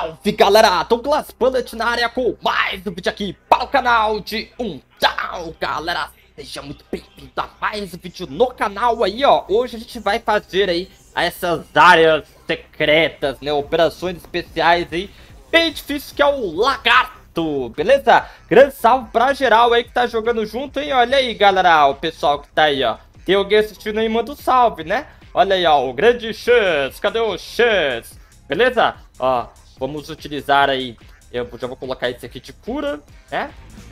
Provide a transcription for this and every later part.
Salve galera, Douglas Bullet na área com mais um vídeo aqui para o canal de Undawn, galera. Seja muito bem-vindo a mais um vídeo no canal aí, ó. Hoje a gente vai fazer aí essas áreas secretas, né, operações especiais aí, bem difícil, que é o Lagarto, beleza? Grande salve pra geral aí que tá jogando junto, hein? Olha aí, galera, o pessoal que tá aí, ó. Tem alguém assistindo aí, manda um salve, né? Olha aí, ó, o grande Chance, cadê o Chance? Beleza? Ó, vamos utilizar aí, eu já vou colocar esse aqui de cura, né?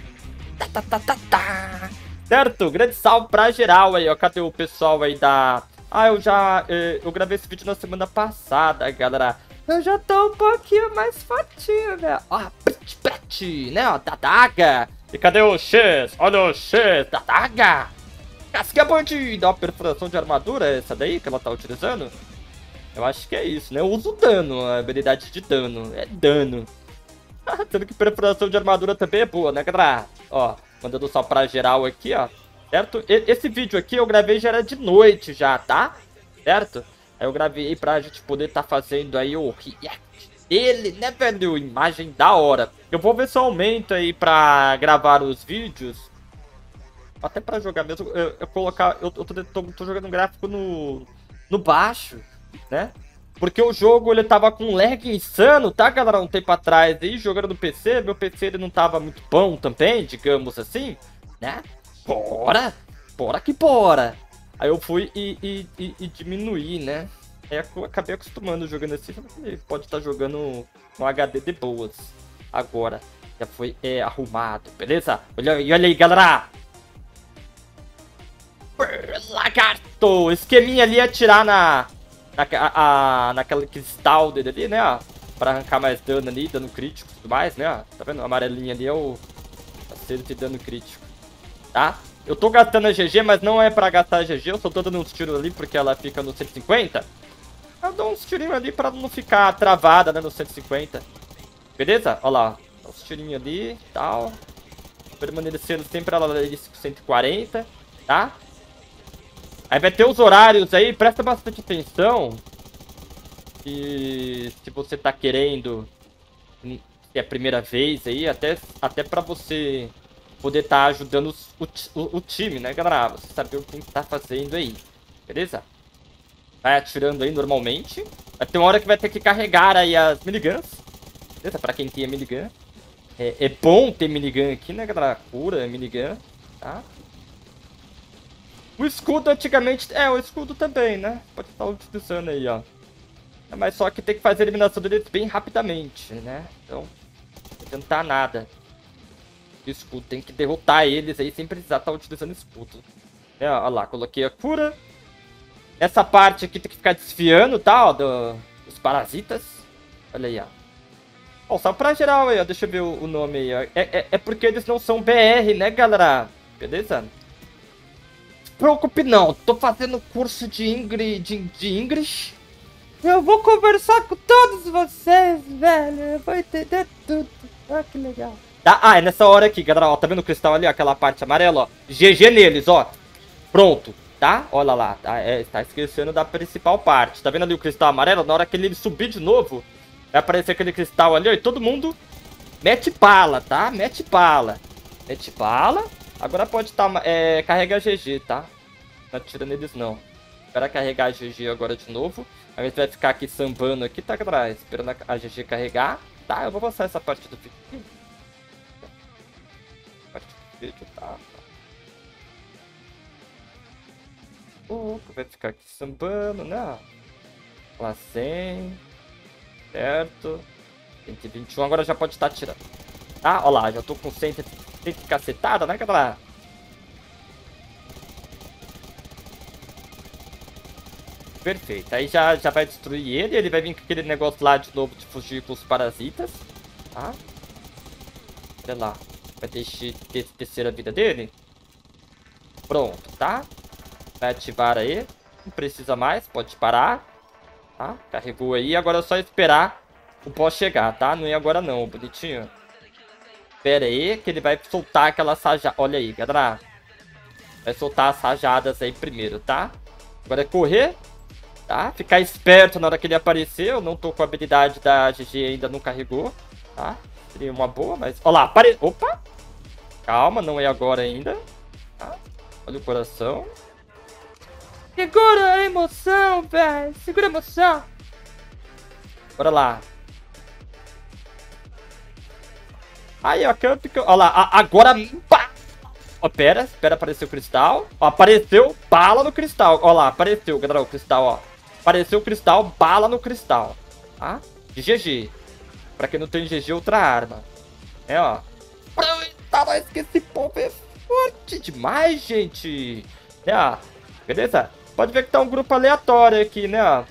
Certo? Grande salve pra geral aí, ó. Cadê o pessoal aí da... Ah, eu gravei esse vídeo na semana passada, galera. Eu já tô um pouquinho mais fortinho, né? Ó, prete, né? Ó, da daga. E cadê o X? Olha o X da daga. Casca bandida. Ó, perfuração de armadura, essa daí que ela tá utilizando? Eu acho que é isso, né? Eu uso dano, a habilidade de dano. É dano. Sendo que perfuração de armadura também é boa, né, galera? Ó, mandando só pra geral aqui, ó. Certo? Esse vídeo aqui eu gravei já era de noite já, tá? Certo? Aí eu gravei pra gente poder tá fazendo aí o react dele, né, velho? Imagem da hora. Eu vou ver se eu aumento aí pra gravar os vídeos. Até pra jogar mesmo, eu tô jogando um gráfico no baixo, né? Porque o jogo, ele tava com lag insano, tá, galera? Um tempo atrás aí, jogando no PC. Meu PC, ele não tava muito bom também, digamos assim, né? Bora que bora. Aí eu fui e diminuí, né? Aí eu acabei acostumando jogando assim. Pode estar jogando com HD de boas. Agora, já foi arrumado, beleza? Olha aí, galera. Lagarto. Esqueminha ali é atirar naquela cristal dele ali, né, ó, pra arrancar mais dano ali, dano crítico e tudo mais, né, ó. Tá vendo? A amarelinha ali é o parceiro de dano crítico, tá? Eu tô gastando a GG, mas não é pra gastar a GG, eu só tô dando uns tiros ali porque ela fica no 150. Eu dou uns tirinhos ali pra não ficar travada, né, no 150. Beleza? Olha lá, ó. Uns tirinhos ali e tal. Permanecendo sempre ela ali 140, tá? Aí vai ter os horários aí, presta bastante atenção. E se você tá querendo, se é a primeira vez aí, até pra você poder tá ajudando o time, né, galera? Você saber o que tá fazendo aí, beleza? Vai atirando aí normalmente. Vai ter uma hora que vai ter que carregar aí as miniguns, beleza? Pra quem tem a minigun. É bom ter minigun aqui, né, galera? Cura, minigun, tá? O escudo antigamente... o escudo também, né? Pode estar utilizando aí, ó. Mas só que tem que fazer a eliminação deles bem rapidamente, né? Então, não adiantar nada. O escudo tem que derrotar eles aí sem precisar estar utilizando escudo. Olha lá, coloquei a cura. Essa parte aqui tem que ficar desfiando, tá? Ó, dos parasitas. Olha aí, ó. Ó, só pra geral aí, ó. Deixa eu ver o nome aí, ó. É porque eles não são BR, né, galera? Beleza? Preocupe não, tô fazendo curso de English. Eu vou conversar com todos vocês, velho. Eu vou entender tudo. Ah, que legal. Tá, é nessa hora aqui, galera, ó. Tá vendo o cristal ali, ó, aquela parte amarela, ó. GG neles, ó. Pronto, tá? Olha lá, tá? Tá esquecendo da principal parte. Tá vendo ali o cristal amarelo? Na hora que ele subir de novo, vai aparecer aquele cristal ali, ó. E todo mundo mete bala, tá? Mete bala. Mete bala. Agora pode estar, carrega GG, tá? Não atira neles, não. Espera carregar a GG agora de novo. A gente vai ficar aqui sambando aqui, tá, galera? Esperando a GG carregar. Tá, eu vou avançar essa parte do vídeo. Parte do vídeo, tá. Vai ficar aqui sambando, né? Lá 100. Certo. 121, agora já pode estar atirando. Tá, ó lá, já tô com 100 cacetada, né, galera? Perfeito, aí já vai destruir ele vai vir com aquele negócio lá de novo de fugir com os parasitas, tá? Olha lá, vai descer a vida dele. Pronto, tá? Vai ativar aí, não precisa mais, pode parar, tá? Carregou aí, agora é só esperar o boss chegar, tá? Não é agora não, bonitinho. Pera aí, que ele vai soltar aquela sajada. Olha aí, galera. Vai soltar as rajadas aí primeiro, tá? Agora é correr. tá? Ficar esperto na hora que ele aparecer. Eu não tô com a habilidade da GG, ainda não carregou, tá? Seria uma boa, mas... Ó lá, Opa! Calma, não é agora ainda. Tá? Olha o coração. Segura a emoção, velho. Segura a emoção. Bora lá. Aí, ó, ó lá, agora... Pá! Ó, espera aparecer o cristal. Ó, apareceu bala no cristal. Ó lá, apareceu, galera, o cristal, ó. Apareceu o cristal, bala no cristal. Tá? De GG. Pra quem não tem GG, outra arma. É, ó. Eita, mas que esse povo é forte demais, gente. É, ó. Beleza? Pode ver que tá um grupo aleatório aqui, né, ó.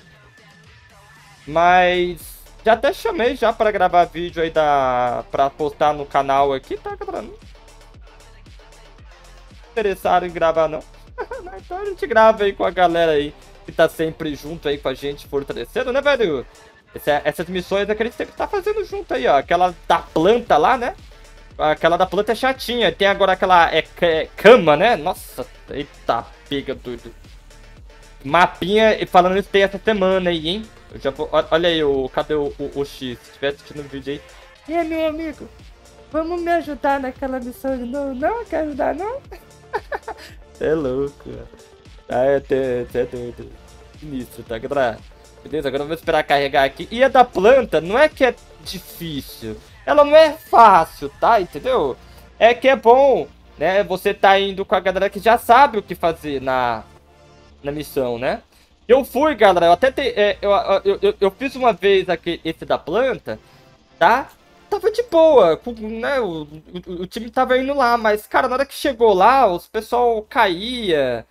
Mas... Já até chamei já pra gravar vídeo aí pra postar no canal aqui, tá, galera? Não interessaram em gravar, não. Então a gente grava aí com a galera aí que tá sempre junto aí com a gente, fortalecendo, né, velho? Essas missões é que a gente sempre tá fazendo junto aí, ó. Aquela da planta lá, né? Aquela da planta é chatinha. Tem agora aquela cama, né? Nossa, eita, pega doido. Mapinha, falando isso, tem essa semana aí, hein? Eu já vou, olha aí, cadê o X? Se estiver assistindo o vídeo aí. E aí, meu amigo? Vamos me ajudar naquela missão de novo? Não? Quer ajudar, não? Você é louco. Você é doido. Sinistro, tá, galera? Beleza, agora eu vou esperar carregar aqui. E a da planta, não é que é difícil. Ela não é fácil, tá? Entendeu? É que é bom, né? Você tá indo com a galera que já sabe o que fazer na missão, né? Eu fui, galera, eu até eu fiz uma vez aqui, esse da planta, tá? Tava de boa, né? O time tava indo lá, mas, cara, na hora que chegou lá, os pessoal caía,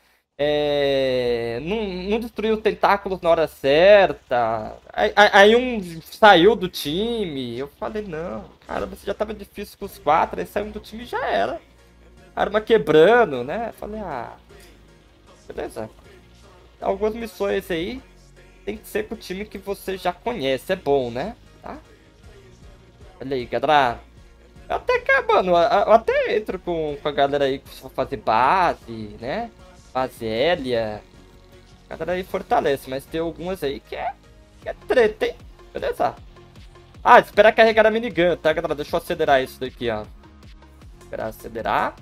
não destruiu os tentáculos na hora certa. Aí um saiu do time. Eu falei, não, cara, você já tava difícil com os 4, aí saiu do time e já era. Arma quebrando, né? Falei, ah, beleza. Algumas missões aí tem que ser com o time que você já conhece, é bom, né? Tá? Olha aí, galera. Até que, mano, eu até entro com a galera aí que for fazer base, né? Base Hélia. A galera aí fortalece, mas tem algumas aí que é treta, hein? Beleza? Ah, espera carregar a minigun, tá, galera? Deixa eu acelerar isso daqui, ó. Esperar acelerar.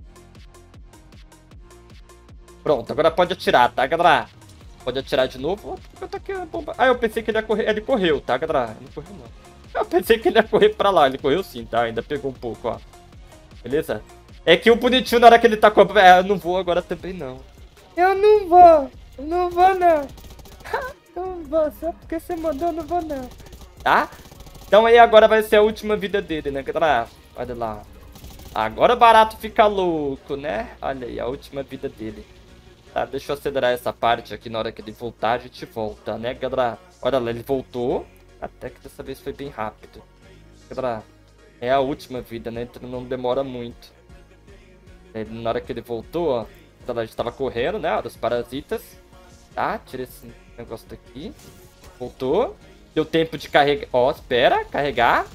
Pronto, agora pode atirar, tá, galera? Pode atirar de novo. Ah, eu pensei que ele ia correr. Ele correu, tá, galera? Ele não correu, não. Eu pensei que ele ia correr pra lá. Ele correu sim, tá? Ainda pegou um pouco, ó. Beleza? É que o bonitinho, na hora que ele tá com a... eu não vou agora também, não. Eu não vou. Eu não vou, não. Não vou. Só porque você mandou, eu não vou, não. Tá? Então aí agora vai ser a última vida dele, né, galera? Olha lá. Agora o barato fica louco, né? Olha aí, a última vida dele. Tá, deixa eu acelerar essa parte aqui. Na hora que ele voltar, a gente volta, né, galera? Olha lá, ele voltou. Até que dessa vez foi bem rápido. Galera, é a última vida, né? Então não demora muito. Na hora que ele voltou, ó. A gente tava correndo, né? Dos parasitas. Tá, tira esse negócio daqui. Voltou. Deu tempo de carregar. Ó, espera, carregar.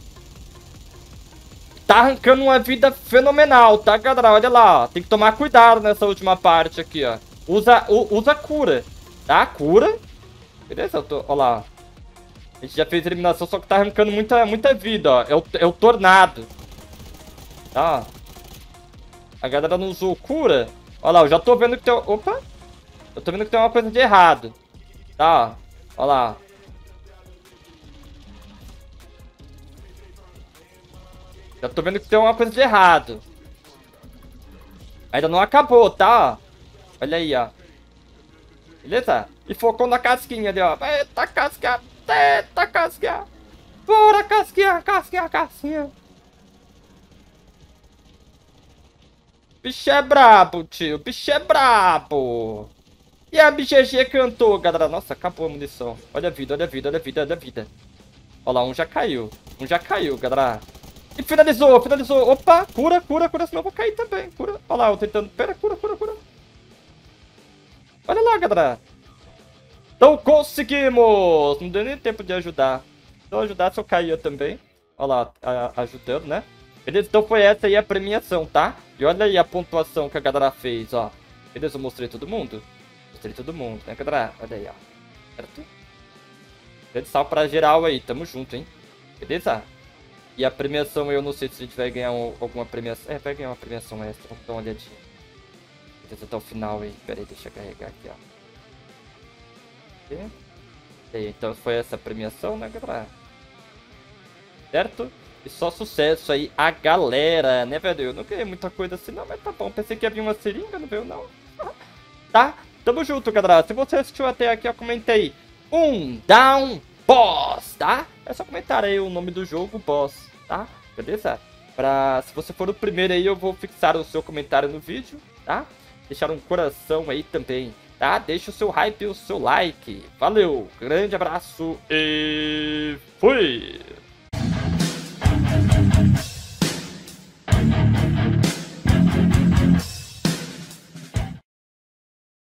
Tá arrancando uma vida fenomenal, tá, galera? Olha lá, ó. Tem que tomar cuidado nessa última parte aqui, ó. Usa cura, tá? Cura. Beleza? Ó lá. A gente já fez eliminação, só que tá arrancando muita vida, ó. É o tornado. Tá? A galera não usou cura. Ó lá, eu já tô vendo que tem... Opa! Eu tô vendo que tem uma coisa de errado. Tá? Ó lá. Já tô vendo que tem uma coisa de errado. Ainda não acabou, tá? Olha aí, ó. Beleza? E focou na casquinha ali, ó. Eita, casquinha. Eita, casquinha. Bora, casquinha, casquinha, casquinha. Bicho é brabo, tio. Bicho é brabo. E a BGG cantou, galera. Nossa, acabou a munição. Olha a vida, olha a vida, olha a vida, olha a vida. Olha lá, um já caiu. Um já caiu, galera. E finalizou, finalizou. Opa, cura, cura, cura. Senão eu vou cair também. Cura. Olha lá, eu tentando. Pera, cura, cura, cura. Olha lá, galera. Então conseguimos. Não deu nem tempo de ajudar. Se eu ajudasse, eu caía também. Olha lá, ajudando, né? Beleza, então foi essa aí a premiação, tá? E olha aí a pontuação que a galera fez, ó. Beleza, eu mostrei todo mundo? Mostrei todo mundo, né, galera? Olha aí, ó. certo? Grande salve pra geral aí, tamo junto, hein? Beleza? E a premiação, eu não sei se a gente vai ganhar alguma premiação. É, vai ganhar uma premiação extra, vamos dar uma olhadinha. Beleza, até o final aí. Pera aí, deixa eu carregar aqui, ó. E aí, então foi essa premiação, né, galera? Certo? E só sucesso aí a galera, né, velho? Eu não ganhei muita coisa assim, não, mas tá bom. Pensei que ia vir uma seringa, não veio, não. Tá? Tamo junto, galera. Se você assistiu até aqui, ó, comenta aí. Down Boss, tá? É só comentar aí o nome do jogo, Boss, tá? Beleza? Se você for o primeiro aí, eu vou fixar o seu comentário no vídeo, tá? Deixar um coração aí também, tá? Deixa o seu hype e o seu like. Valeu, grande abraço e fui!